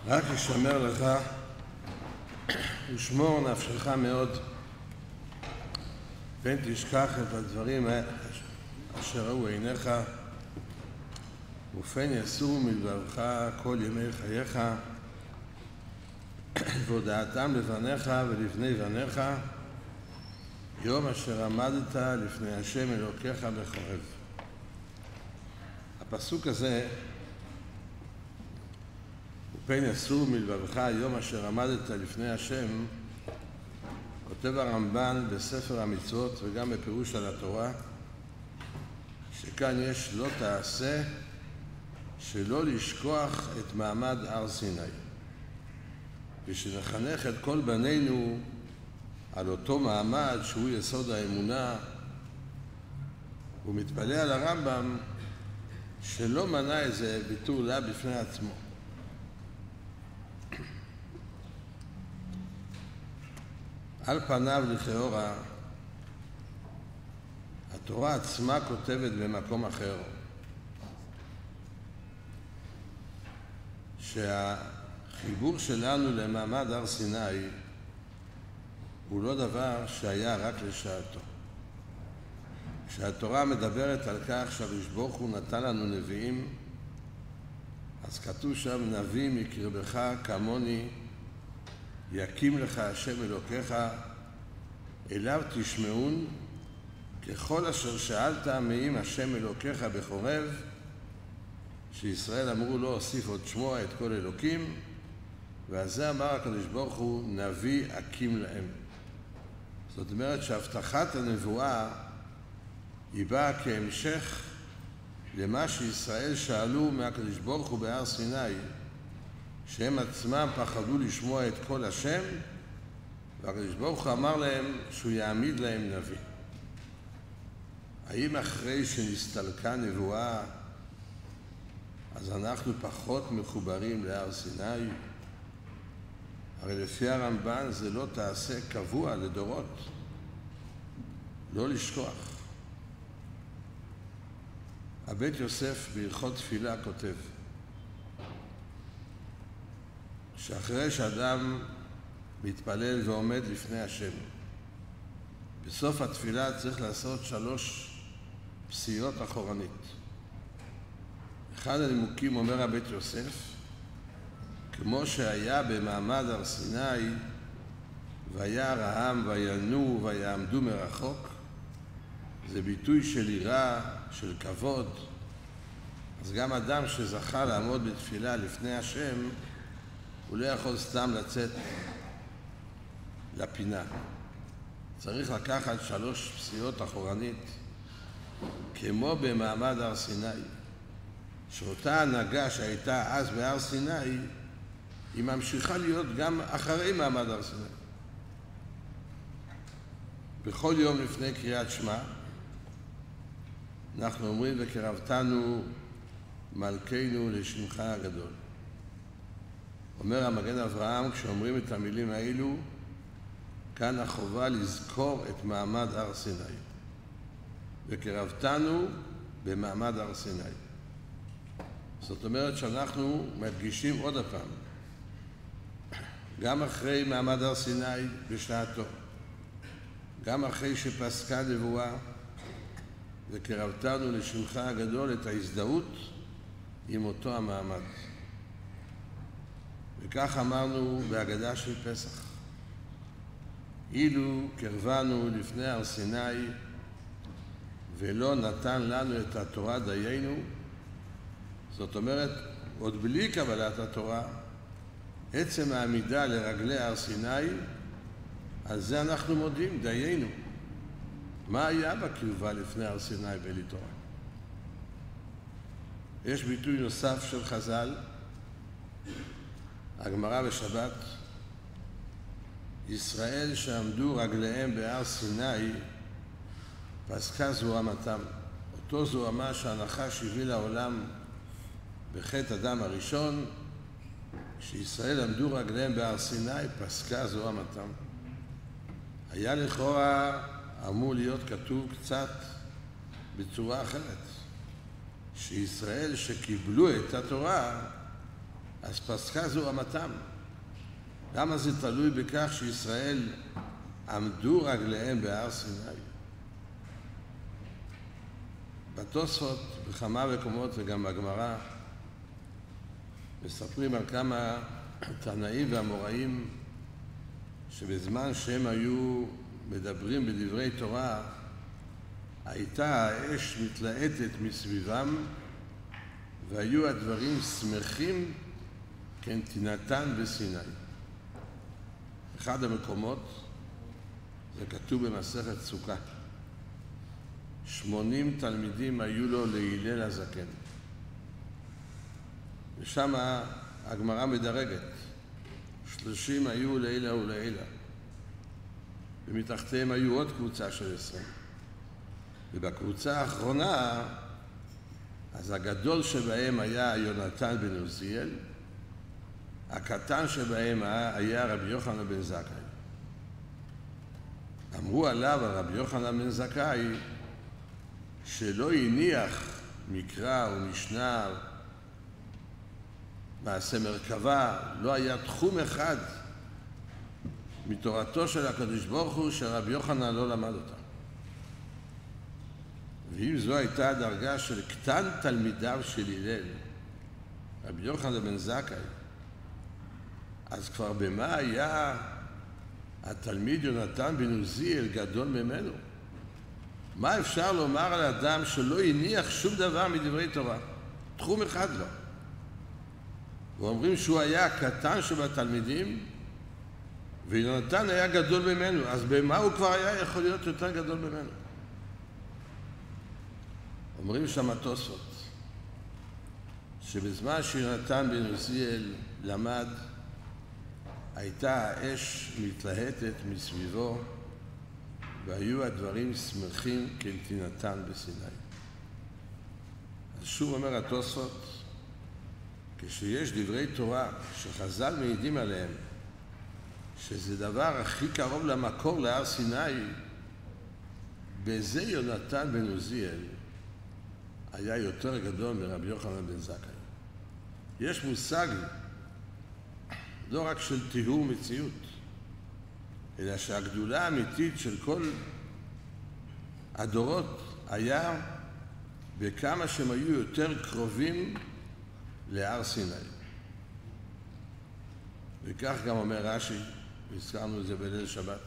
רק ישמר לך ושמור נפשך מאוד, פן תשכח את הדברים אשר ראו עיניך, ופן יסורו מלבבך כל ימי חייך, והודעתם לבניך ולבני בניך, יום אשר עמדת לפני השם אלוקיך בחורב. הפסוק הזה, ופן יסורו מלבבך יום אשר עמדת לפני השם, כותב הרמב"ן בספר המצוות וגם בפירוש על התורה, שכאן יש לא תעשה שלא לשכוח את מעמד הר סיני, ושנחנך את כל בנינו על אותו מעמד שהוא יסוד האמונה. הוא מתפלא על הרמב"ם שלא מנע איזה ביטול לה בפני עצמו. על פניו לכאורה התורה עצמה כותבת במקום אחר שהחיבור שלנו למעמד הר סיני הוא לא דבר שהיה רק לשעתו. כשהתורה מדברת על כך שהקדוש ברוך הוא נתן לנו נביאים, אז כתוב שם נביא מקרבך כמוני יקים לך השם אלוקיך, אליו תשמעון ככל אשר שאלת מעם השם אלוקיך בחורב, שישראל אמרו לא הוסיף עוד שמוע את כל אלוקים, ועל זה אמר הקדוש ברוך הוא נביא אקים להם. זאת אומרת שהבטחת הנבואה היא באה כהמשך למה שישראל שאלו מהקדוש ברוך הוא בהר סיני, שהם עצמם פחדו לשמוע את כל השם, והקדוש ברוך הוא אמר להם שהוא יעמיד להם נביא. האם אחרי שנסתלקה נבואה אז אנחנו פחות מחוברים להר סיני? הרי לפי הרמב"ן זה לא תעשה קבוע לדורות, לא לשכוח. הבית יוסף בהלכות תפילה כותב שאחרי שאדם מתפלל ועומד לפני השם, בסוף התפילה צריך לעשות 3 פסיעות אחורנית. אחד הנימוקים, אומר הבית יוסף, כמו שהיה במעמד הר סיני, וירא העם וינועו ויעמדו מרחוק, זה ביטוי של יראה, של כבוד. אז גם אדם שזכה לעמוד בתפילה לפני השם, הוא לא יכול סתם לצאת לפינה. צריך לקחת 3 פסיעות אחורנית, כמו במעמד הר סיני, שאותה הנהגה שהייתה אז בהר סיני, היא ממשיכה להיות גם אחרי מעמד הר סיני. בכל יום לפני קריאת שמע, אנחנו אומרים וקרבתנו מלכנו לשמך הגדול. אומר המגן אברהם, כשאומרים את המילים האלו, כאן החובה לזכור את מעמד הר סיני. וקרבתנו במעמד הר סיני. זאת אומרת שאנחנו מדגישים עוד הפעם, גם אחרי מעמד הר סיני בשעתו, גם אחרי שפסקה נבואה, וקרבתנו לשמך הגדול, את ההזדהות עם אותו המעמד. וכך אמרנו בהגדה של פסח, אילו קרבנו לפני הר סיני ולא נתן לנו את התורה דיינו, זאת אומרת, עוד בלי קבלת התורה, עצם העמידה לרגלי הר סיני, על זה אנחנו מודים, דיינו. מה היה בקרבה לפני הר סיני בלי תורה? יש ביטוי נוסף של חז"ל, הגמרא בשבת, ישראל שעמדו רגליהם בהר סיני, פסקה זוהמתם. אותו זוהמה שהנחש הביא לעולם בחטא אדם הראשון, כשישראל עמדו רגליהם בהר סיני, פסקה זוהמתם. היה לכאורה אמור להיות כתוב קצת בצורה אחרת, שישראל שקיבלו את התורה, אז פסקה זו רמתם. למה זה תלוי בכך שישראל עמדו רגליהם בהר סיני? בתוספות, בכמה מקומות וגם בגמרא, מספרים על כמה תנאים ואמוראים שבזמן שהם היו מדברים בדברי תורה, הייתה האש מתלהטת מסביבם, והיו הדברים שמחים כנתינתן בסיני. אחד המקומות, זה כתוב במסכת סוכה. 80 תלמידים היו לו להלל הזקן. ושם הגמרא מדרגת. 30 היו לעילה ולעילה. ומתחתיהם היו עוד קבוצה של 20. ובקבוצה האחרונה, אז הגדול שבהם היה יונתן בן עוזיאל, הקטן שבהם היה רבי יוחנן בן זכאי. אמרו עליו, רבי יוחנן בן זכאי, שלא הניח מקרא ומשנה, מעשה מרכבה, לא היה תחום אחד מתורתו של הקדוש ברוך הוא שרבי יוחנן לא למד אותה. ואם זו הייתה הדרגה של קטן תלמידיו של הלל, רבי יוחנן בן זכאי, אז כבר במה היה התלמיד יונתן בן עוזיאל גדול ממנו? מה אפשר לומר על אדם שלא הניח שום דבר מדברי תורה? תחום אחד לא. ואומרים שהוא היה הקטן שבתלמידים, ויונתן היה גדול ממנו, אז במה הוא כבר היה יכול להיות יותר גדול ממנו? אומרים שם התוספות, שבזמן שיונתן בן עוזיאל למד, הייתה האש מתלהטת מסביבו, והיו הדברים שמחים כנתינתן בסיני. אז שוב אומר התוספות, כשיש דברי תורה שחז"ל מעידים עליהם, שזה דבר הכי קרוב למקור להר סיני, בזה יונתן בן עוזיאל היה יותר גדול מרבי יוחנן בן זכאי. יש מושג לא רק של טיהור מציאות, אלא שהגדולה האמיתית של כל הדורות היה בכמה שהם היו יותר קרובים להר סיני. וכך גם אומר רש"י, והזכרנו את זה בליל שבת.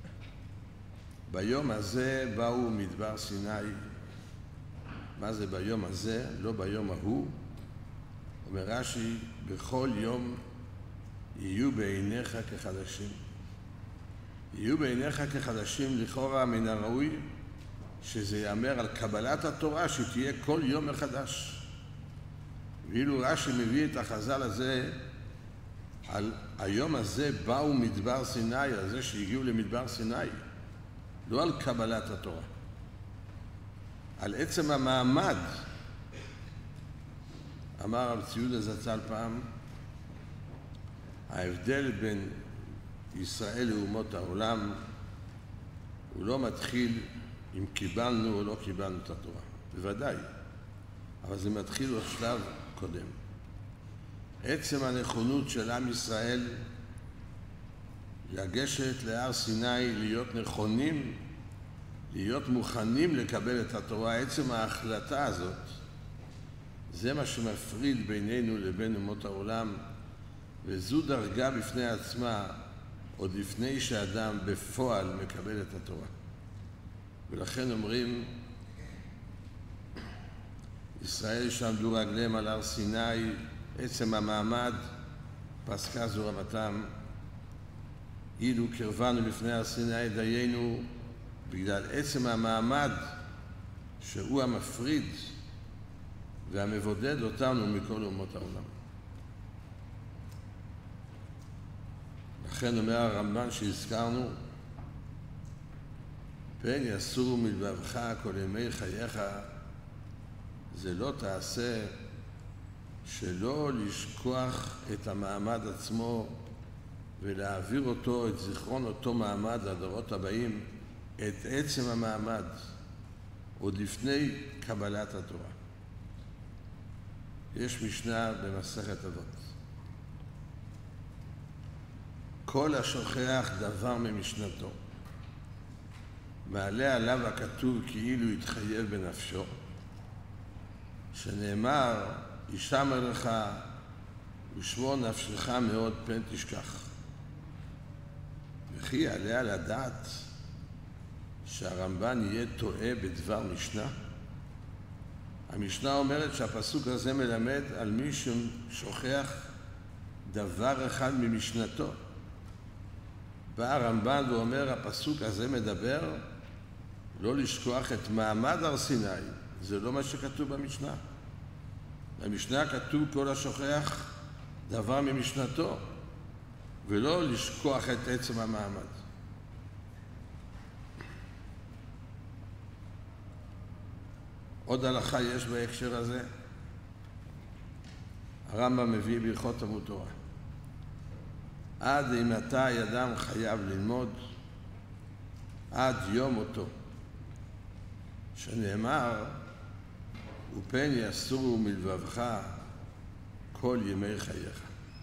ביום הזה באו מדבר סיני. מה זה ביום הזה? לא ביום ההוא. אומר רש"י, בכל יום יהיו בעיניך כחדשים. יהיו בעיניך כחדשים, לכאורה מן הראוי שזה יאמר על קבלת התורה שתהיה כל יום מחדש. ואילו רש"י מביא את החז"ל הזה על היום הזה באו מדבר סיני, על זה שהגיעו למדבר סיני, לא על קבלת התורה, על עצם המעמד. אמר רב ציודה זצ"ל פעם, ההבדל בין ישראל לאומות העולם הוא לא מתחיל אם קיבלנו או לא קיבלנו את התורה, בוודאי, אבל זה מתחיל בשלב קודם. עצם הנכונות של עם ישראל לגשת להר סיני, להיות נכונים, להיות מוכנים לקבל את התורה, עצם ההחלטה הזאת, זה מה שמפריד בינינו לבין אומות העולם, וזו דרגה בפני עצמה, עוד לפני שאדם בפועל מקבל את התורה. ולכן אומרים, ישראל שעמדו רגליהם על הר סיני, עצם המעמד, פסקה זו רמתם, אילו קרבנו לפני הר סיני דיינו, בגלל עצם המעמד שהוא המפריד והמבודד אותנו מכל אומות העולם. לכן אומר הרמב"ן שהזכרנו, פן יסורו מלבבך כל ימי חייך, זה לא תעשה שלא לשכוח את המעמד עצמו ולהעביר אותו, את זיכרון אותו מעמד לדורות הבאים, את עצם המעמד, עוד לפני קבלת התורה. יש משנה במסכת אבות. כל השוכח דבר ממשנתו, מעלה עליו הכתוב כאילו התחייב בנפשו, שנאמר, ישמר לך ושמור נפשך מאוד פן תשכח. וכי יעלה על הדעת שהרמב"ן יהיה טועה בדבר משנה? המשנה אומרת שהפסוק הזה מלמד על מי ששוכח דבר אחד ממשנתו. בא הרמב"ן ואומר, הפסוק הזה מדבר לא לשכוח את מעמד הר סיני. זה לא מה שכתוב במשנה. במשנה כתוב כל השוכח דבר ממשנתו, ולא לשכוח את עצם המעמד. עוד הלכה יש בהקשר הזה. הרמב"ם מביא בהלכות תלמוד תורה. עד מתי אדם חייב ללמוד? עד יום מותו, שנאמר, ופן יסורו מלבבך כל ימי חייך.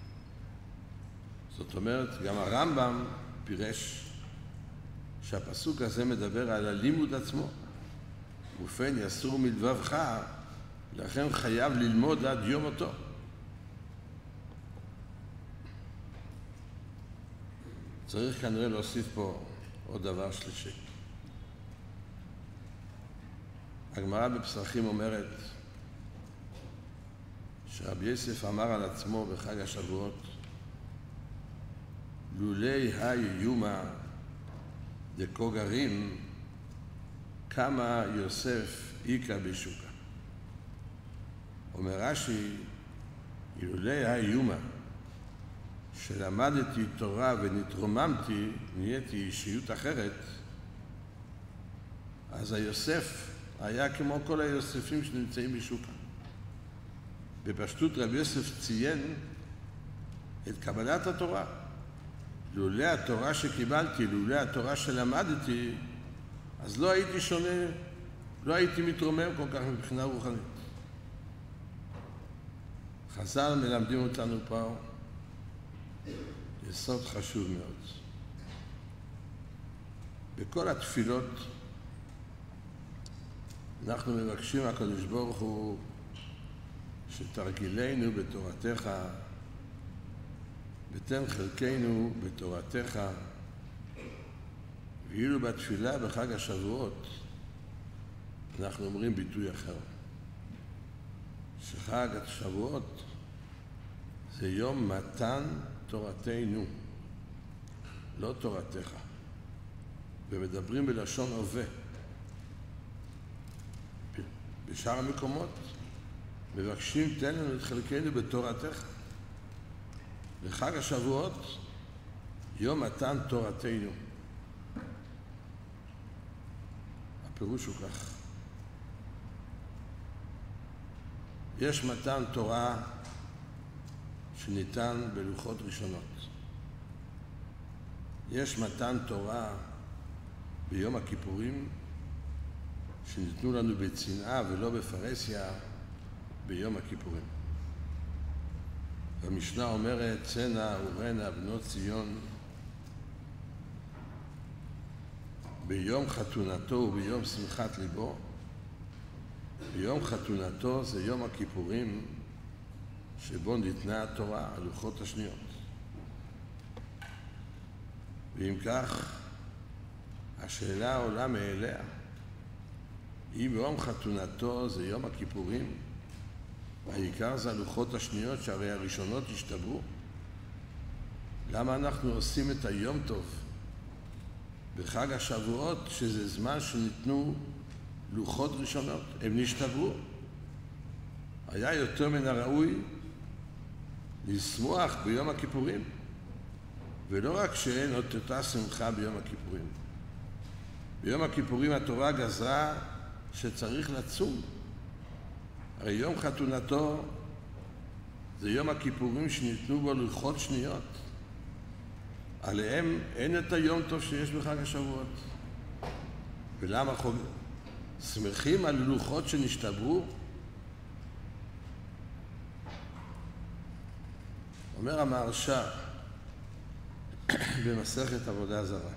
זאת אומרת, גם הרמב"ם פירש שהפסוק הזה מדבר על הלימוד עצמו. ופן יסור מלבבך, לכן חייב ללמוד עד יום מותו. צריך כנראה להוסיף פה עוד דבר שלישי. הגמרא בפסחים אומרת שרבי יוסף אמר על עצמו בחג השבועות, לולי היומא דקו גרים, כמה יוסף איקה בשוקה. אומר רש"י, אילולי היומא שלמדתי תורה ונתרוממתי, נהייתי אישיות אחרת, אז היוסף היה כמו כל היוספים שנמצאים בשוקה. בפשטות רבי יוסף ציין את קבלת התורה. לולי התורה שקיבלתי, לולי התורה שלמדתי, אז לא הייתי שונה, לא הייתי מתרומם כל כך מבחינה רוחנית. חז"ל מלמדים אותנו פה יסוד חשוב מאוד. בכל התפילות אנחנו מבקשים מהקדוש ברוך הוא שתרגילנו בתורתך, ותן חלקנו בתורתך. ואילו בתפילה בחג השבועות אנחנו אומרים ביטוי אחר, שחג השבועות זה יום מתן תורתנו, לא תורתך, ומדברים בלשון הווה. בשאר המקומות מבקשים תן לנו את חלקנו בתורתך. בחג השבועות יום מתן תורתנו. הפירוש הוא כך, יש מתן תורה שניתן בלוחות ראשונות. יש מתן תורה ביום הכיפורים שניתנו לנו בצנעה ולא בפרהסיה ביום הכיפורים. והמשנה אומרת, צנע ורנה בנות ציון ביום חתונתו וביום שמחת ליבו. ביום חתונתו זה יום הכיפורים שבו ניתנה התורה, הלוחות השניות. ואם כך, השאלה עולה מאליה, אם ביום חתונתו זה יום הכיפורים, והעיקר זה הלוחות השניות שהרי הראשונות השתברו, למה אנחנו עושים את היום טוב בחג השבועות, שזה זמן שניתנו לוחות ראשונות? הם נשתברו. היה יותר מן הראוי לשמוח ביום הכיפורים, ולא רק שאין עוד אותה שמחה ביום הכיפורים. ביום הכיפורים התורה גזרה שצריך לצום. הרי יום חתונתו זה יום הכיפורים שניתנו בו לוחות שניות. עליהם אין את היום טוב שיש בחג השבועות. ולמה שמחים על לוחות שנשתברו? אומר המהרש"א במסכת עבודה זרה.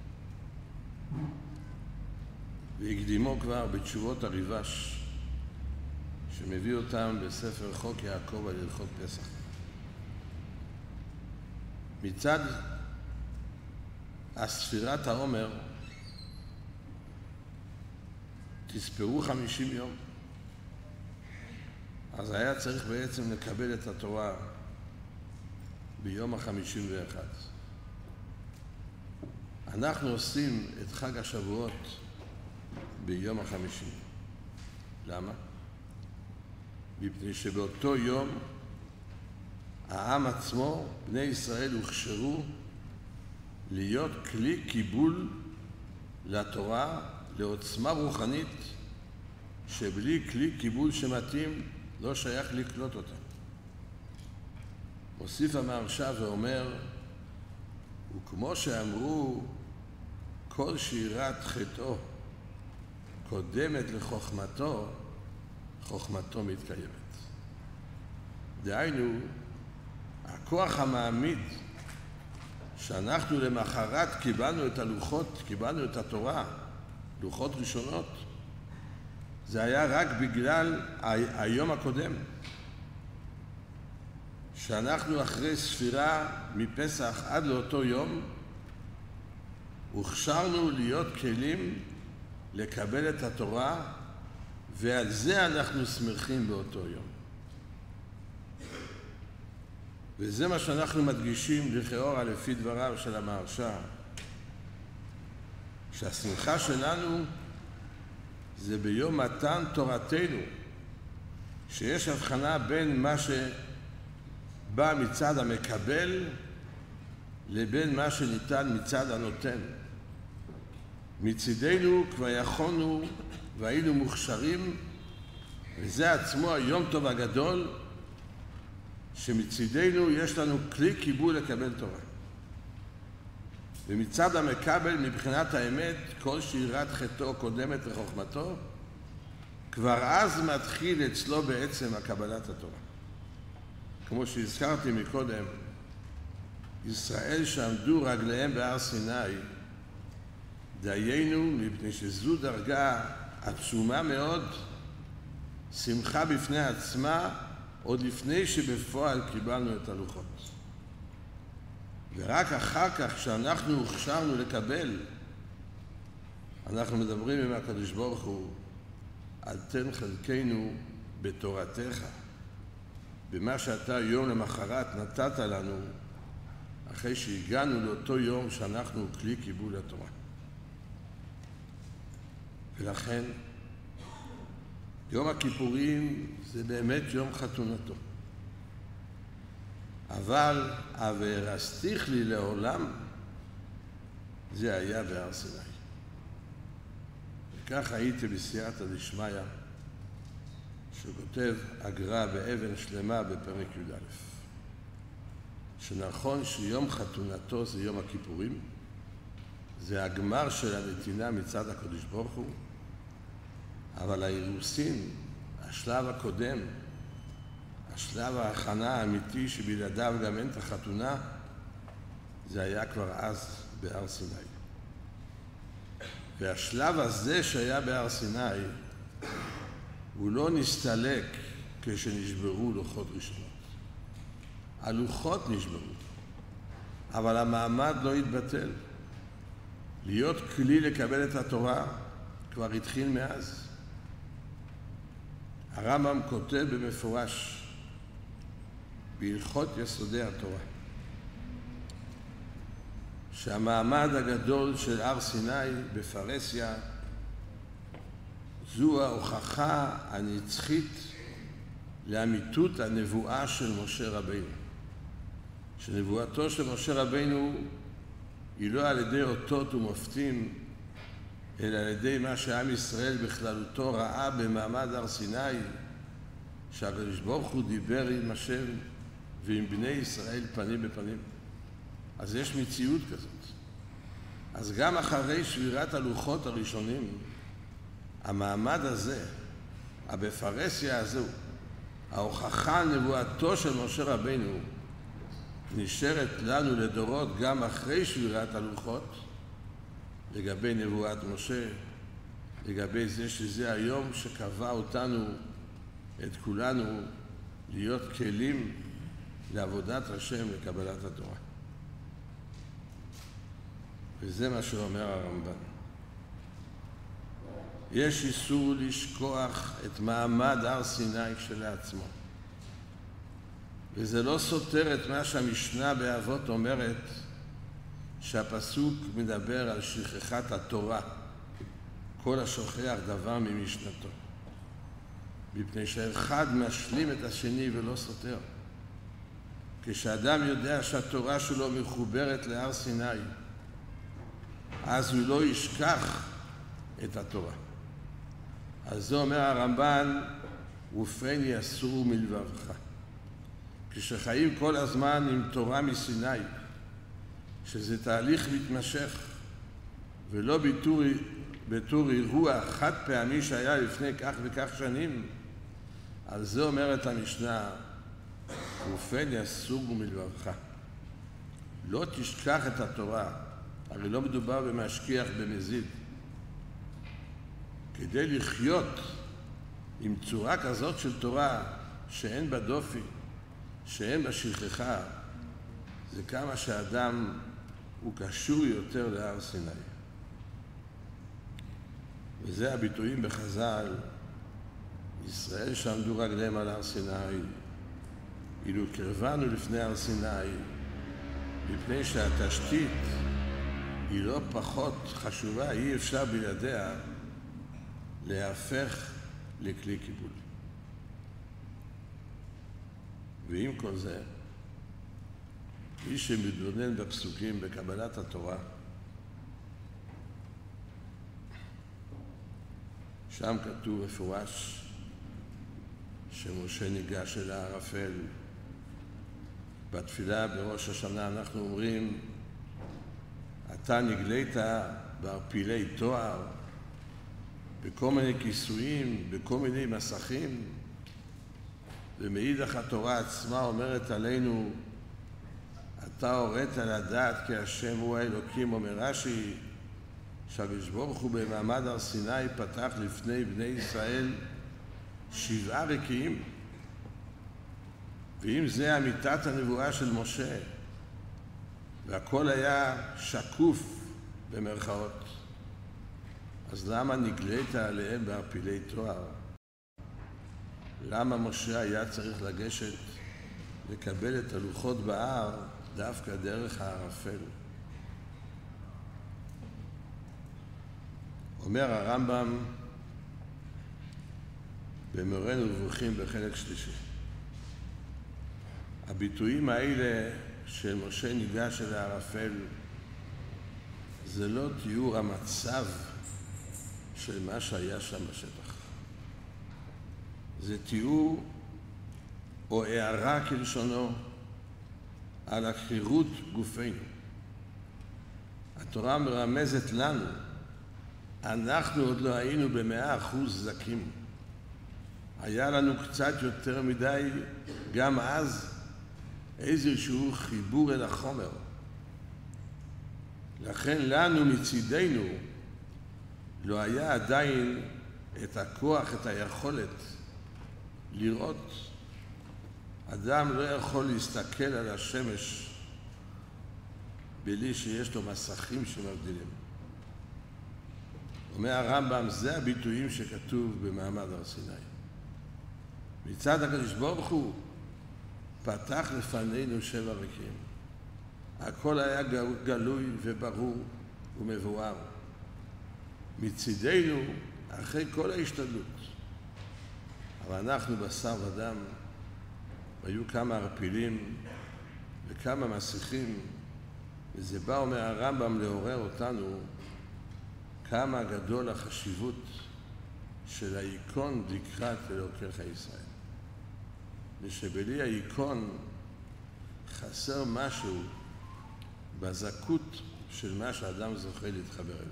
והקדימו כבר בתשובות הריבש, שמביא אותם בספר חוק יעקב על הלכות פסח. מצד הספירת העומר תספרו 50 יום. אז היה צריך בעצם לקבל את התורה ביום ה-51. אנחנו עושים את חג השבועות ביום ה-50. למה? מפני שבאותו יום העם עצמו, בני ישראל, הוכשרו להיות כלי קיבול לתורה, לעוצמה רוחנית, שבלי כלי קיבול שמתאים לא שייך לקלוט אותה. מוסיף המהרש"א ואומר, וכמו שאמרו, כל שירת חטאו קודמת לחוכמתו, חוכמתו מתקיימת. דהיינו, הכוח המעמיד שאנחנו למחרת קיבלנו את הלוחות, קיבלנו את התורה, לוחות ראשונות, זה היה רק בגלל היום הקודם. שאנחנו אחרי ספירה מפסח עד לאותו יום, הוכשרנו להיות כלים לקבל את התורה, ועל זה אנחנו שמחים באותו יום. וזה מה שאנחנו מדגישים לכאורה לפי דבריו של המהרש"א, שהשמחה שלנו זה ביום מתן תורתנו, שיש הבחנה בין מה שבא מצד המקבל לבין מה שניתן מצד הנותן. מצידנו כבר יכולנו והיינו מוכשרים, וזה עצמו היום טוב הגדול, שמצידנו יש לנו כלי קיבול לקבל תורה. ומצד המקבל, מבחינת האמת, כל שירת חטאו קודמת לחוכמתו, כבר אז מתחיל אצלו בעצם הקבלת התורה. כמו שהזכרתי מקודם, ישראל שעמדו רגליהם בהר סיני, דיינו, מפני שזו דרגה עצומה מאוד, שמחה בפני עצמה, עוד לפני שבפועל קיבלנו את הלוחות. ורק אחר כך, כשאנחנו הוכשרנו לקבל, אנחנו מדברים עם הקדוש ברוך הוא, על תן חלקנו בתורתך, במה שאתה יום למחרת נתת לנו, אחרי שהגענו לאותו יום שאנחנו כלי קיבול התורה. ולכן, יום הכיפורים זה באמת יום חתונתו. אבל "וארשתיך לי לעולם" זה היה בהר סיני. וכך הייתי בסייעתא דשמיא, שכותב הגר"א באבן שלמה בפרק י"א, שנכון שיום חתונתו זה יום הכיפורים, זה הגמר של הנתינה מצד הקדוש ברוך הוא, אבל האירוסין, השלב הקודם, השלב ההכנה האמיתי שבלעדיו גם אין את החתונה, זה היה כבר אז בהר סיני. והשלב הזה שהיה בהר סיני, הוא לא נסתלק כשנשברו לוחות ראשונות. הלוחות נשברו, אבל המעמד לא התבטל. להיות כלי לקבל את התורה כבר התחיל מאז. הרמב"ם כותב במפורש בהלכות יסודי התורה שהמעמד הגדול של הר סיני בפרהסיה זו ההוכחה הנצחית לאמיתות הנבואה של משה רבינו. שנבואתו של משה רבינו היא לא על ידי אותות ומופתים, אלא על ידי מה שעם ישראל בכללותו ראה במעמד הר סיני, שהקדוש ברוך הוא דיבר עם השם ועם בני ישראל פנים בפנים. אז יש מציאות כזאת. אז גם אחרי שבירת הלוחות הראשונים, המעמד הזה, הבפרהסיה הזו, ההוכחה נבואתו של משה רבינו, נשארת לנו לדורות גם אחרי שבירת הלוחות, לגבי נבואת משה, לגבי זה שזה היום שקבע אותנו, את כולנו, להיות כלים לעבודת השם לקבלת התורה. וזה מה שאומר הרמב"ן. יש איסור לשכוח את מעמד הר סיני כשלעצמו. וזה לא סותר את מה שהמשנה באבות אומרת, שהפסוק מדבר על שכחת התורה, כל השוכח דבר ממשנתו. מפני שהאחד משלים את השני ולא סותר. כשאדם יודע שהתורה שלו מחוברת להר סיני, אז הוא לא ישכח את התורה. אז זה אומר הרמב"ן, ופן יסור מלבבך. כשחיים כל הזמן עם תורה מסיני, שזה תהליך מתמשך, ולא בתור אירוע חד פעמי שהיה לפני כך וכך שנים, על זה אומרת המשנה, ופן יסור מלבבך. לא תשכח את התורה, הרי לא מדובר במשכיח במזיד. כדי לחיות עם צורה כזאת של תורה, שאין בה דופי, שאין בה שכחה, זה כמה שהאדם הוא קשור יותר להר סיני. וזה הביטויים בחז"ל, ישראל שעמדו רגליהם על הר סיני, אילו קרבנו לפני הר סיני, מפני שהתשתית היא לא פחות חשובה, אי אפשר בלעדיה להפך לכלי קיבול. ועם כל זה, מי שמתבונן בפסוקים בקבלת התורה, שם כתוב מפורש שמשה ניגש אל הערפל. בתפילה בראש השנה אנחנו אומרים, אתה נגלית בערפילי תואר, בכל מיני כיסויים, בכל מיני מסכים, ומאידך התורה עצמה אומרת עלינו, אתה הורית לדעת כי השם הוא האלוקים, אומר רש"י, שהקדוש ברוך הוא במעמד הר סיני פתח לפני בני ישראל 7 רקיעים. ואם זה אמיתת הנבואה של משה, והכל היה שקוף במרכאות, אז למה נגלית עליהם בערפילי תואר? למה משה היה צריך לגשת לקבל את הלוחות בהר דווקא דרך הערפל? אומר הרמב"ם במורה נבוכים בחלק שלישי, הביטויים האלה של משה ניגש אל הערפל זה לא תיאור המצב של מה שהיה שם בשטח. זה תיאור או הערה כלשונו על החירות גופנו. התורה מרמזת לנו, אנחנו עוד לא היינו ב100% זכים. היה לנו קצת יותר מדי גם אז איזשהו חיבור אל החומר. לכן לנו מצידנו לא היה עדיין את הכוח, את היכולת לראות. אדם לא יכול להסתכל על השמש בלי שיש לו מסכים שמבדילים. אומר הרמב"ם, זה הביטויים שכתוב במעמד הר סיני. מצד הקדוש ברוך הוא פתח לפנינו 7 רקיעים. הכל היה גלוי וברור ומבואר. מצידנו, אחרי כל ההשתדלות, אבל אנחנו בשר ודם, והיו כמה ערפילים וכמה מסכים, וזה בא, אומר הרמב"ם, לעורר אותנו כמה גדול החשיבות של האיקון לקראת אלוקיך ישראל. ושבלי האיקון חסר משהו בזכות של מה שאדם זוכה להתחבר אליו.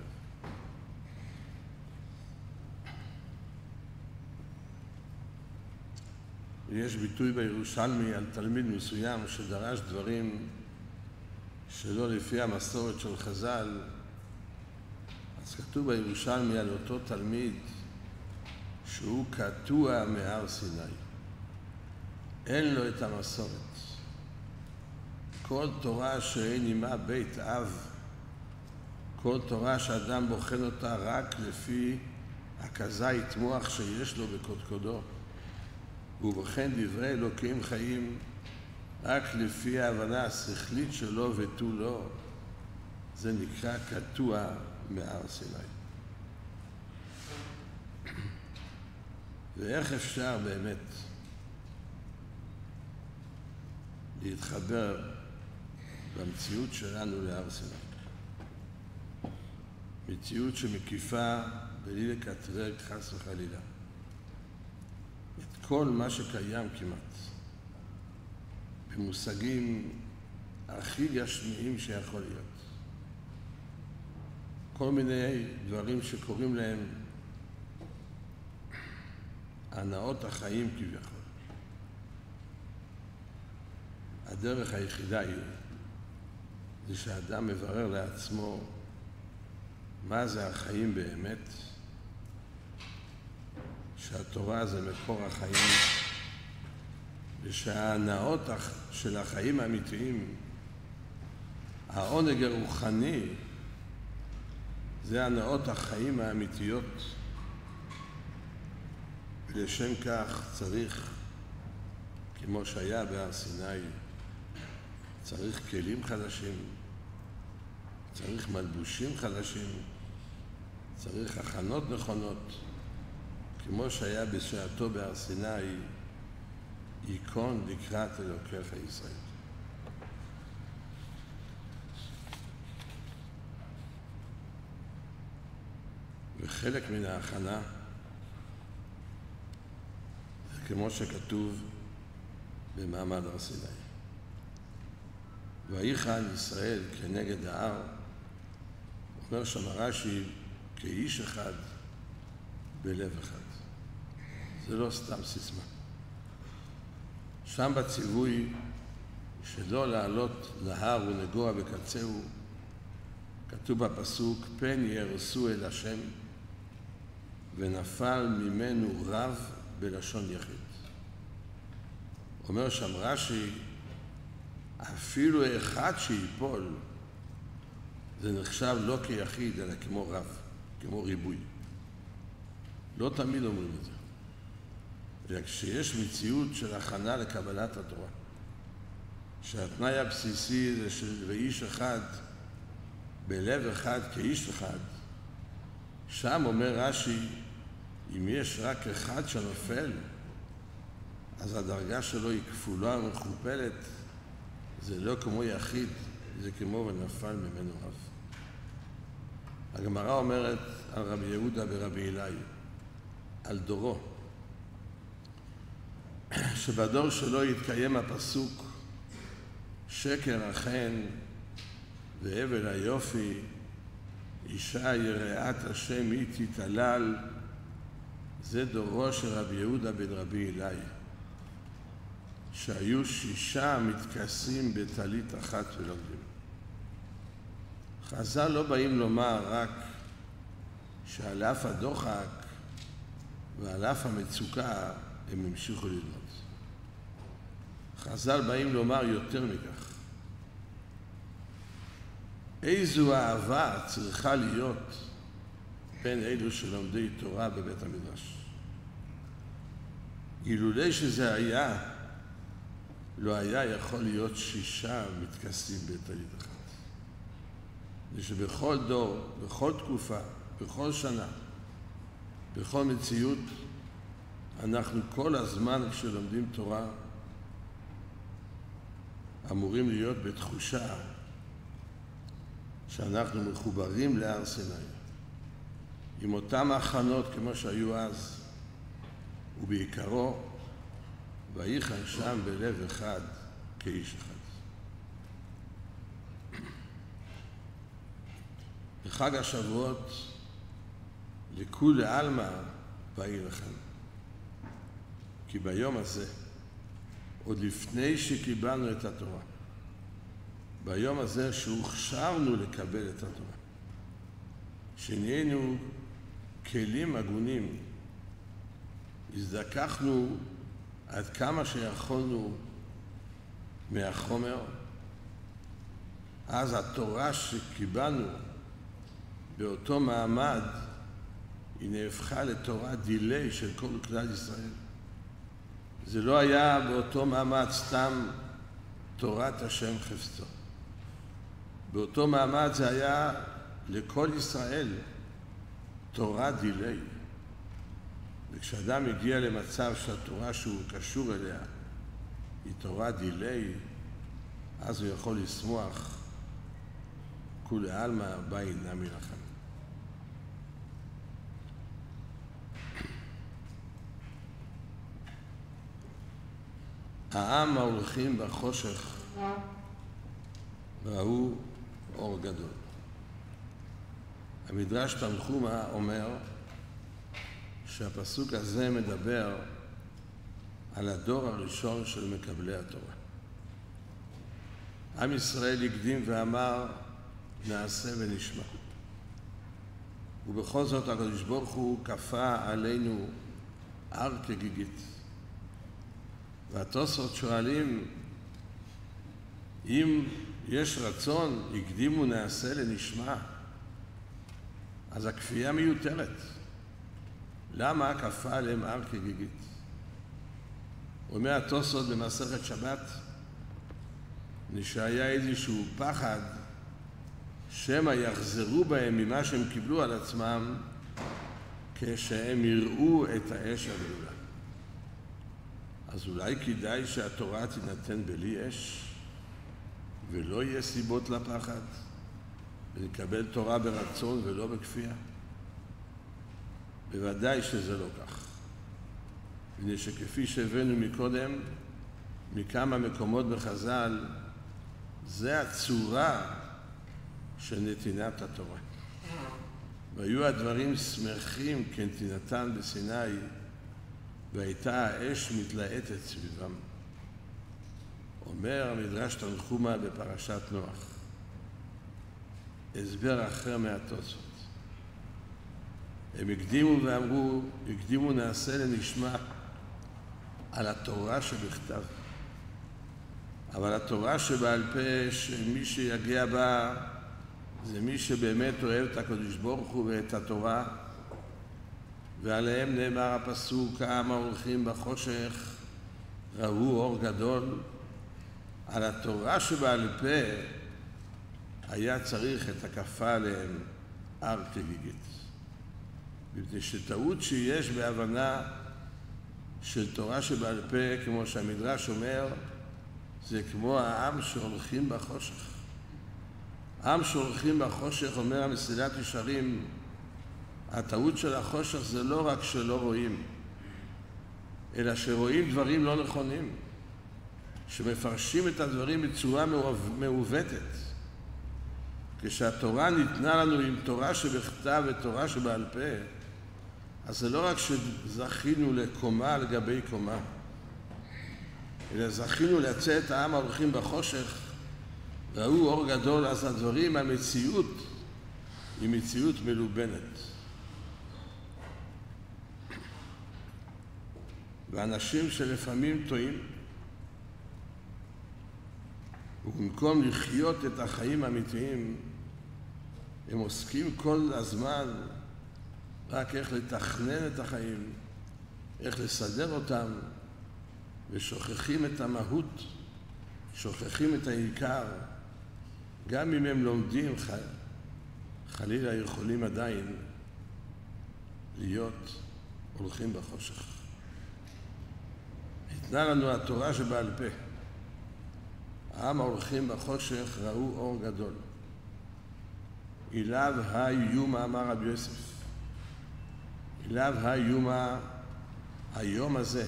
יש ביטוי בירושלמי על תלמיד מסוים שדרש דברים שלא לפי המסורת של חז"ל, אז כתוב בירושלמי על אותו תלמיד שהוא קטוע מהר סיני. אין לו את המסורת. כל תורה שאין עימה בית אב, כל תורה שאדם בוחן אותה רק לפי הכזית מוח שיש לו בקודקודו, הוא בוחן דברי אלוקים חיים רק לפי ההבנה השכלית שלו ותו לא, זה נקרא קטוע מהר סיני. ואיך אפשר באמת להתחבר במציאות שלנו להר סיני? מציאות שמקיפה בלי לקטרג חס וחלילה את כל מה שקיים כמעט, במושגים הכי גשמיים שיכול להיות. כל מיני דברים שקוראים להם הנאות החיים כביכול. הדרך היחידה היא זה שהאדם מברר לעצמו מה זה החיים באמת, שהתורה זה מקור החיים, ושההנאות של החיים האמיתיים, העונג הרוחני, זה הנאות החיים האמיתיות. ולשם כך צריך, כמו שהיה בהר סיני, צריך כלים חדשים, צריך מלבושים חדשים, צריך הכנות נכונות, כמו שהיה בשעתו בהר סיני, ייכון לקראת אלוקיך ישראל. וחלק מן ההכנה זה כמו שכתוב במעמד הר סיני. ויחן ישראל כנגד ההר, אומר שם רש"י, כאיש אחד בלב אחד. זה לא סתם סיסמה. שם בציווי שלא לעלות להר ונגוע בקצהו, כתוב בפסוק, פן ירסו אל השם, ונפל ממנו רב בלשון יחיד. אומר שם רש"י, אפילו אחד שיפול, זה נחשב לא כיחיד, אלא כמו רב, כמו ריבוי. לא תמיד אומרים את זה. וכשיש מציאות של הכנה לקבלת התורה, שהתנאי הבסיסי זה של איש אחד, בלב אחד כאיש אחד, שם אומר רש"י, אם יש רק אחד שנופל, אז הדרגה שלו היא כפולה ומכופלת, זה לא כמו יחיד, זה כמו ונפל ממנו רב. הגמרא אומרת על רבי יהודה ורבי אילאי, על דורו, שבדור שלו יתקיים הפסוק, שקר החן והבל היופי, אישה יראת השם היא תתעלל, זה דורו של רבי יהודה בן רבי אילאי, שהיו 6 מתכסים בטלית אחת ולומדים. חז"ל לא באים לומר רק שעל אף הדוחק ועל אף המצוקה הם המשיכו ללמוד. חז"ל באים לומר יותר מכך. איזו אהבה צריכה להיות בין אלו שלומדי תורה בבית המדרש. אילולא שזה היה, לא היה יכול להיות 6 מתכסים בטלית אחת. ושבכל דור, בכל תקופה, בכל שנה, בכל מציאות, אנחנו כל הזמן כשלומדים תורה אמורים להיות בתחושה שאנחנו מחוברים להר סיני, עם אותם הכנות כמו שהיו אז, ובעיקרו, ויחן שם בלב אחד כאיש אחד. בחג השבועות, לכולי עלמא ויהי לכם. כי ביום הזה עוד לפני שקיבלנו את התורה. ביום הזה שהוכשרנו לקבל את התורה. שנהיינו כלים הגונים, הזדככנו עד כמה שיכולנו מהחומר, אז התורה שקיבלנו באותו מעמד היא נהפכה לתורה דילי של כל כלל ישראל. זה לא היה באותו מעמד סתם תורת השם חפצו. באותו מעמד זה היה לכל ישראל תורה דילי. וכשאדם הגיע למצב שהתורה שהוא קשור אליה היא תורה דילי, אז הוא יכול לשמוח כולי עלמא באי נמי לכם. העם ההולכים בחושך ראו אור גדול. המדרש תנחומא אומר שהפסוק הזה מדבר על הדור הראשון של מקבלי התורה. עם ישראל הקדים ואמר נעשה ונשמע. ובכל זאת הקדוש ברוך הוא כפה עלינו הר כגיגית. והתוספות שואלים, אם יש רצון, הקדימו נעשה לנשמע, אז הכפייה מיותרת. למה כפה עליהם הר כגיגית? אומר התוספות במסכת שבת, שהיה איזשהו פחד שמא יחזרו בהם ממה שהם קיבלו על עצמם כשהם יראו את האש הגדולה. אז אולי כדאי שהתורה תינתן בלי אש ולא יהיה סיבות לפחד ונקבל תורה ברצון ולא בכפייה? בוודאי שזה לא כך. מפני שכפי שהבאנו מקודם מכמה מקומות בחז"ל, זה הצורה של נתינת התורה. והיו הדברים שמחים כנתינתן בסיני, והייתה האש מתלהטת סביבם. אומר המדרש תנחומא בפרשת נוח, הסבר אחר מהתוספות. הם הקדימו ואמרו, הקדימו נעשה לנשמע על התורה שבכתב. אבל התורה שבעל פה, שמי שיגיע בה זה מי שבאמת אוהב את הקדוש ברוך הוא ואת התורה, ועליהם נאמר הפסוק, העם ההולכים בחושך ראו אור גדול. על התורה שבעל פה היה צריך את הכפה עליהם הר כגיגית. מפני שטעות שיש בהבנה של תורה שבעל פה, כמו שהמדרש אומר, זה כמו העם שהולכים בחושך. עם שהולכים בחושך, אומר המסילת ישרים, הטעות של החושך זה לא רק שלא רואים, אלא שרואים דברים לא נכונים, שמפרשים את הדברים בצורה מעוותת. כשהתורה ניתנה לנו עם תורה שבכתב ותורה שבעל פה, אז זה לא רק שזכינו לקומה על גבי קומה, אלא זכינו לצאת העם ההולכים בחושך, ראו אור גדול. אז הדברים, המציאות היא מציאות מלובנת. ואנשים שלפעמים טועים, ובמקום לחיות את החיים האמיתיים, הם עוסקים כל הזמן רק איך לתכנן את החיים, איך לסדר אותם, ושוכחים את המהות, שוכחים את העיקר. גם אם הם לומדים, חלילה יכולים עדיין להיות הולכים בחושך. ניתנה לנו התורה שבעל פה. העם ההולכים בחושך ראו אור גדול. אליו היומה, אמר רבי יוסף. אליו היומה, היום הזה,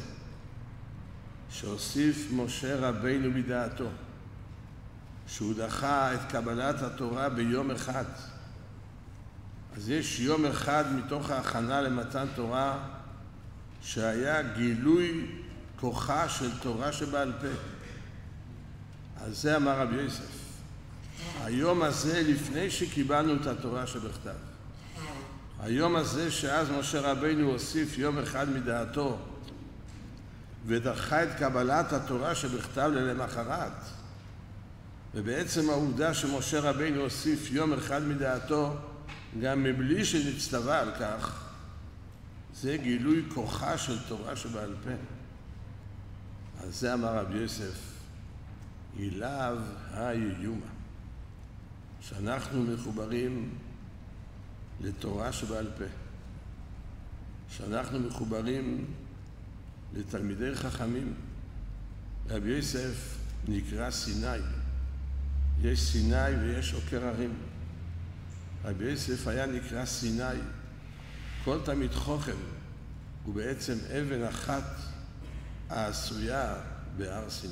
שהוסיף משה רבינו בדעתו, שהוא דחה את קבלת התורה ביום אחד. אז יש יום אחד מתוך ההכנה למתן תורה שהיה גילוי כוחה של תורה שבעל פה. על זה אמר רבי יוסף, היום הזה לפני שקיבלנו את התורה שבכתב, היום הזה שאז משה רבינו הוסיף יום אחד מדעתו ודחה את קבלת התורה שבכתב למחרת, ובעצם העובדה שמשה רבינו הוסיף יום אחד מדעתו גם מבלי שנצטווה על כך, זה גילוי כוחה של תורה שבעל פה. על זה אמר רבי יוסף, אליו היומה, שאנחנו מחוברים לתורה שבעל פה, שאנחנו מחוברים לתלמידי חכמים. רבי יוסף נקרא סיני, יש סיני ויש עוקר הרים. רבי יוסף היה נקרא סיני. כל תלמיד חוכם הוא בעצם אבן אחת העשויה בהר סיני.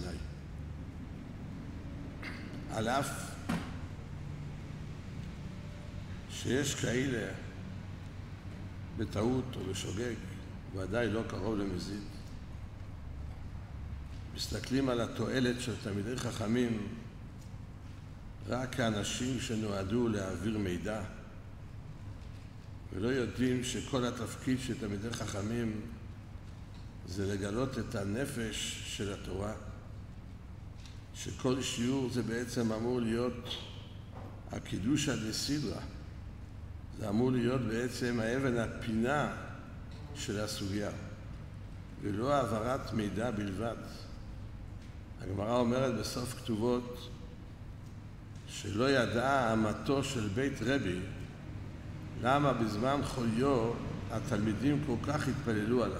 על אף שיש כאלה בטעות או בשוגג, ודאי לא קרוב למזיד, מסתכלים על התועלת של תלמידי חכמים רק כאנשים שנועדו להעביר מידע, ולא יודעים שכל התפקיד של תלמידי חכמים זה לגלות את הנפש של התורה, שכל שיעור זה בעצם אמור להיות הקידושא דסדרא, זה אמור להיות בעצם האבן הפינה של הסוגיה, ולא העברת מידע בלבד. הגמרא אומרת בסוף כתובות שלא ידעה אמתו של בית רבי למה בזמן חוליו התלמידים כל כך התפללו עליו.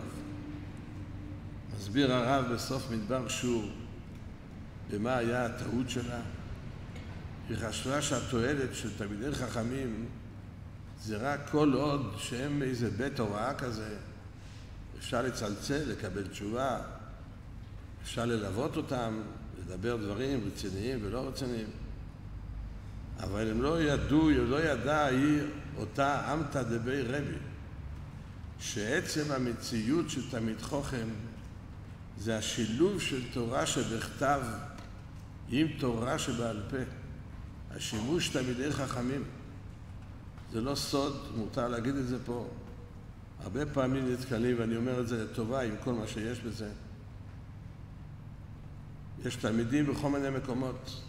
מסביר הרב בסוף מדבר שור במה היה הטעות שלה. היא חשבה שהתועלת של תלמידי חכמים זה רק כל עוד שהם איזה בית הוראה כזה, אפשר לצלצל, לקבל תשובה, אפשר ללוות אותם, לדבר דברים רציניים ולא רציניים. אבל הם לא ידעו, לא ידע היא אותה עמתא דבי רבי, שעצם המציאות של תלמיד חוכם זה השילוב של תורה שבכתב עם תורה שבעל פה, השימוש תלמידי חכמים. זה לא סוד, מותר להגיד את זה פה. הרבה פעמים נתקלים, ואני אומר את זה לטובה עם כל מה שיש בזה. יש תלמידים בכל מיני מקומות.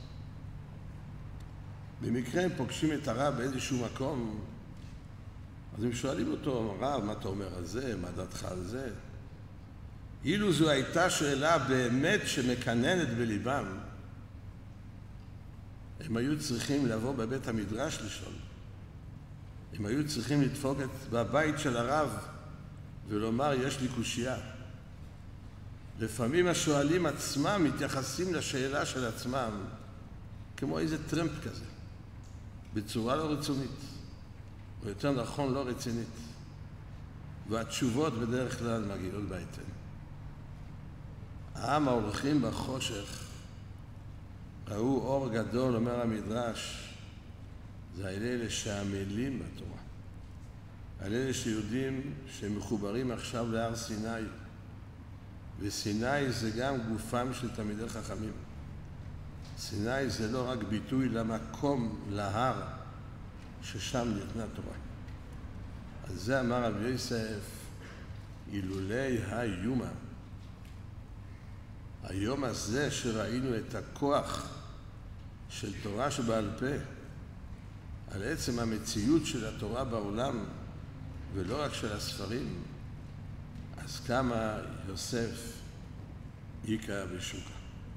במקרה הם פוגשים את הרב באיזשהו מקום, אז הם שואלים אותו, הרב, מה אתה אומר על זה? מה דעתך על זה? אילו זו הייתה שאלה באמת שמקננת בליבם, הם היו צריכים לבוא בבית המדרש לשאול. הם היו צריכים לדפוק בבית של הרב ולומר, יש לי קושיה. לפעמים השואלים עצמם מתייחסים לשאלה של עצמם כמו איזה טרמפ כזה, בצורה לא רצונית, או יותר נכון לא רצינית. והתשובות בדרך כלל מגיעות בהתאם. העם ההולכים בחושך ראו אור גדול, אומר המדרש, זה על אלה שעמלים בתורה, על אלה שיודעים שהם מחוברים עכשיו להר סיני, וסיני זה גם גופם של תלמידי חכמים. סיני זה לא רק ביטוי למקום, להר, ששם ניתנה תורה. על זה אמר רבי יוסף, אילולי היומה, היום הזה שראינו את הכוח של תורה שבעל פה, על עצם המציאות של התורה בעולם, ולא רק של הספרים, אז כמה יוסף איקה בשוקה.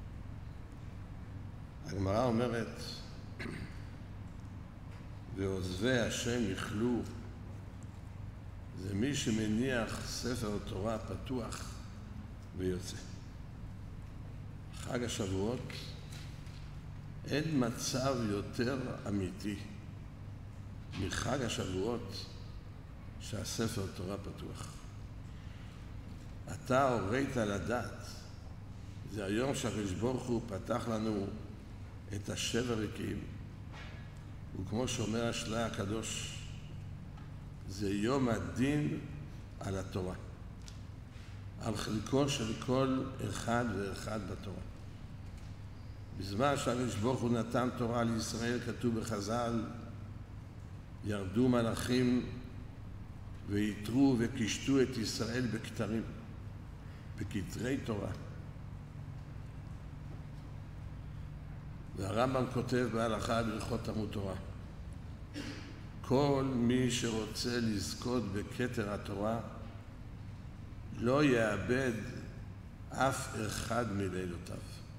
הגמרא אומרת, ועוזבי השם יכלו, זה מי שמניח ספר תורה פתוח ויוצא. חג השבועות, אין מצב יותר אמיתי מחג השבועות שהספר תורה פתוח. אתה הורית לדעת, זה היום שהקדוש ברוך הוא פתח לנו את השבר ריקים, וכמו שאומר השלה הקדוש, זה יום הדין על התורה. על חלקו של כל אחד ואחד בתורה. בזמן שהקדוש ברוך הוא נתן תורה לישראל, כתוב בחז"ל, ירדו מלאכים ויתרו וקישטו את ישראל בכתרים, בכתרי תורה. והרמב"ם כותב בהלכה בהלכות תלמוד תורה, כל מי שרוצה לזכות בכתר התורה לא יאבד אף אחד מלילותיו,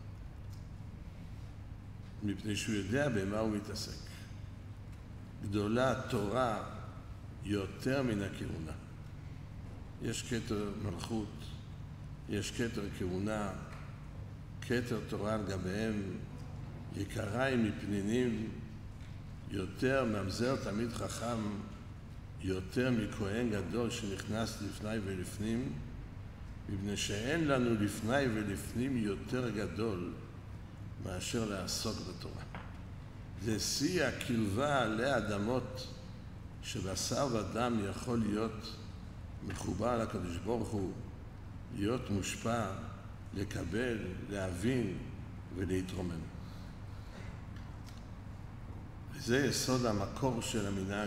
מפני שהוא יודע במה הוא מתעסק. גדולה תורה יותר מן הכהונה. יש כתר מלכות, יש כתר כהונה, כתר תורה על גביהם, יקריים מפנינים, יותר ממזר תמיד חכם, יותר מכהן גדול שנכנס לפני ולפנים, מפני שאין לנו לפני ולפנים יותר גדול מאשר לעסוק בתורה. זה שיא הקרבה עלי אדמות שבשר ודם יכול להיות מחובר לקדוש ברוך הוא, להיות מושפע, לקבל, להבין ולהתרומם. וזה יסוד המקור של המנהג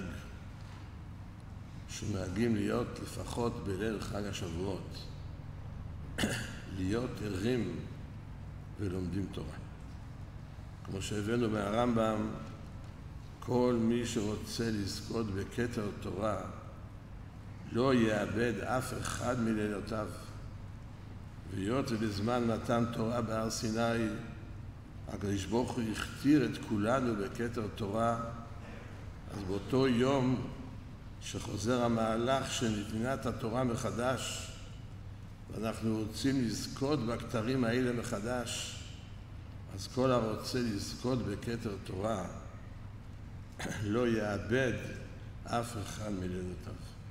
שנוהגים להיות לפחות בליל חג השבועות, להיות ערים ולומדים תורה. כמו שהבאנו מהרמב"ם, כל מי שרוצה לזכות בכתר תורה לא יאבד אף אחד מלילותיו. והיות ובזמן מתן תורה בהר סיני הקדוש ברוך הוא הכתיר את כולנו בכתר תורה, אז באותו יום שחוזר המהלך של נתינת התורה מחדש ואנחנו רוצים לזכות בכתרים האלה מחדש, אז כל הרוצה לזכות בכתר תורה לא יאבד אף אחד מלילותיו.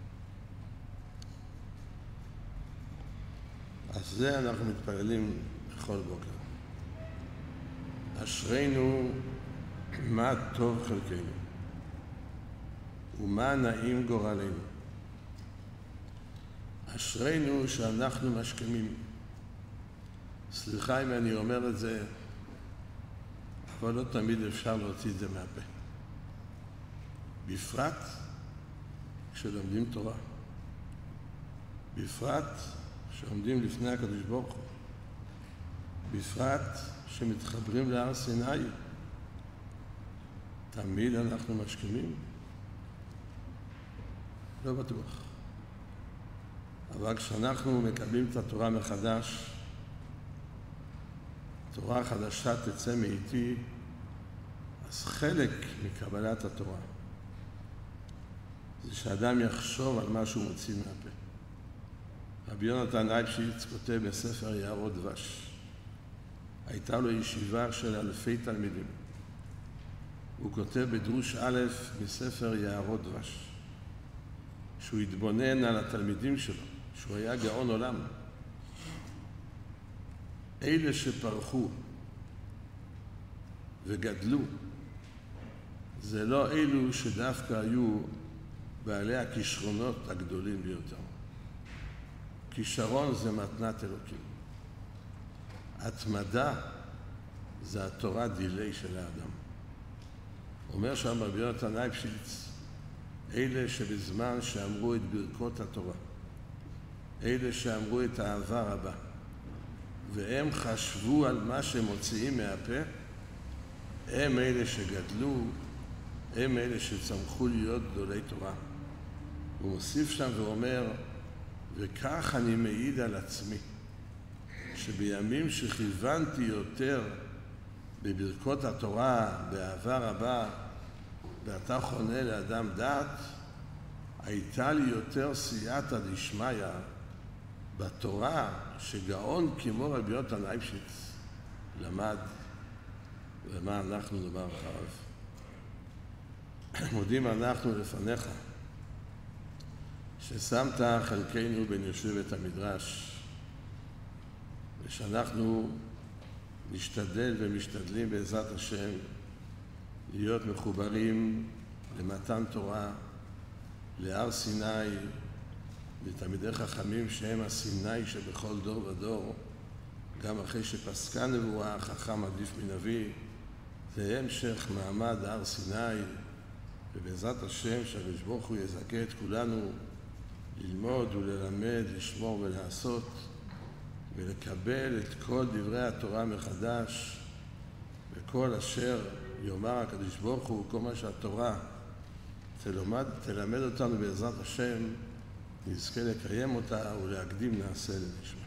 אז זה אנחנו מתפללים בכל בוקר. אשרינו מה טוב חלקנו ומה נעים גורלנו. אשרינו שאנחנו משכמים. סליחה אם אני אומר את זה, אבל לא תמיד אפשר להוציא את זה מהפה. בפרט כשלומדים תורה. בפרט שעומדים לפני הקדוש ברוך הוא. בפרט שמתחברים להר סיני. תמיד אנחנו משכימים? לא בטוח. אבל כשאנחנו מקבלים את התורה מחדש, תורה חדשה תצא מאיתי, אז חלק מקבלת התורה זה שאדם יחשוב על מה שהוא מוציא מהפה. רבי יונתן אייבשיץ כותב בספר יערות דבש, הייתה לו ישיבה של 1000 תלמידים. הוא כותב בדרוש א' מספר יערות דבש, שהוא התבונן על התלמידים שלו, שהוא היה גאון עולם. אלה שפרחו וגדלו, זה לא אלו שדווקא היו בעלי הכישרונות הגדולים ביותר. כישרון זה מתנת אלוקים. התמדה זה התורה דילי של האדם. אומר שם רבי יונתן אייבשיץ, אלה שבזמן שאמרו את ברכות התורה, אלה שאמרו את האהבה רבה, והם חשבו על מה שהם מוציאים מהפה, הם אלה שגדלו, הם אלה שצמחו להיות גדולי תורה. הוא מוסיף שם ואומר, וכך אני מעיד על עצמי, שבימים שכיוונתי יותר בברכות התורה, באהבה רבה, ואתה חונה לאדם דעת, הייתה לי יותר סייעתא דשמיא בתורה שגאון כמו רבי יונתן אייבשיץ למד, ומה אנחנו נאמר אחריו. מודים אנחנו לפניך ששמת חלקנו בין יושבי בית המדרש, ושאנחנו נשתדל ומשתדלים בעזרת השם להיות מחוברים למתן תורה, להר סיני, ותלמידי חכמים שהם הסיני שבכל דור ודור, גם אחרי שפסקה נבואה, חכם עדיף מנביא, זה המשך מעמד הר סיני, ובעזרת השם שהקדוש ברוך הוא יזכה את כולנו ללמוד וללמד, לשמור ולעשות, ולקבל את כל דברי התורה מחדש, וכל אשר יאמר הקדוש ברוך הוא, כל מה שהתורה תלמד אותנו בעזרת השם, נזכה לקיים אותה ולהקדים נעשה לנשמה.